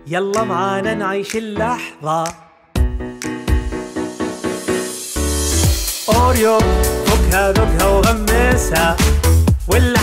يلا معانا نعيش اللحظة. أوريو فكها ذوقها وغمسها، ولا